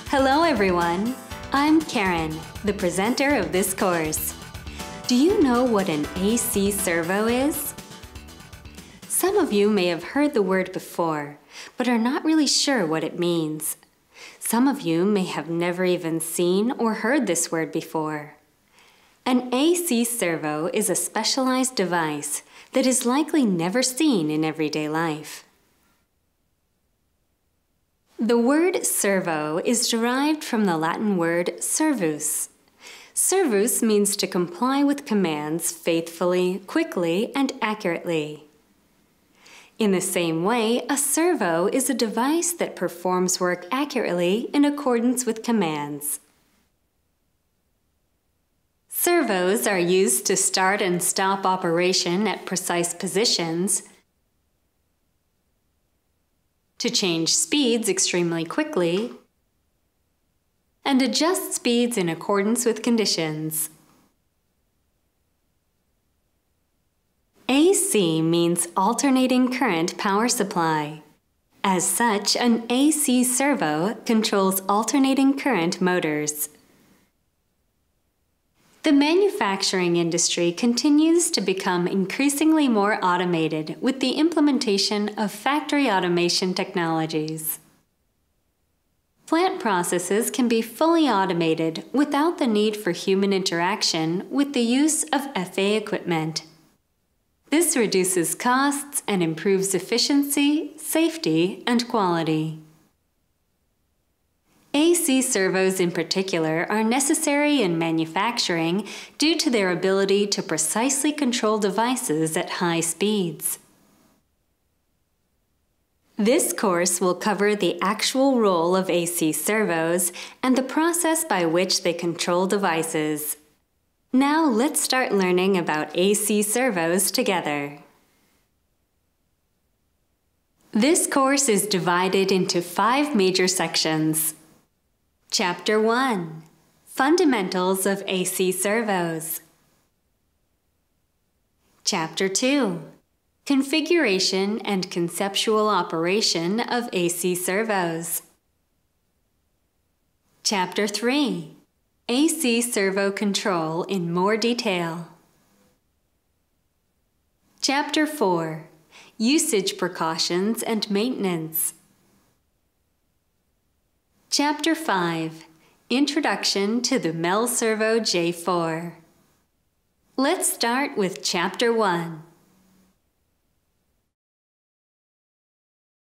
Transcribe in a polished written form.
Hello everyone! I'm Karen, the presenter of this course. Do you know what an AC servo is? Some of you may have heard the word before, but are not really sure what it means. Some of you may have never even seen or heard this word before. An AC servo is a specialized device that is likely never seen in everyday life. The word servo is derived from the Latin word servus. Servus means to comply with commands faithfully, quickly, and accurately. In the same way, a servo is a device that performs work accurately in accordance with commands. Servos are used to start and stop operation at precise positions, to change speeds extremely quickly, and adjust speeds in accordance with conditions. AC means alternating current power supply. As such, an AC servo controls alternating current motors. The manufacturing industry continues to become increasingly more automated with the implementation of factory automation technologies. Plant processes can be fully automated without the need for human interaction with the use of FA equipment. This reduces costs and improves efficiency, safety, and quality. AC servos in particular are necessary in manufacturing due to their ability to precisely control devices at high speeds. This course will cover the actual role of AC servos and the process by which they control devices. Now let's start learning about AC servos together. This course is divided into 5 major sections. Chapter 1. Fundamentals of AC servos. Chapter 2. Configuration and conceptual operation of AC servos. Chapter 3. AC servo control in more detail. Chapter 4. Usage precautions and maintenance. Chapter 5. Introduction to the Mel Servo J4. Let's start with Chapter 1.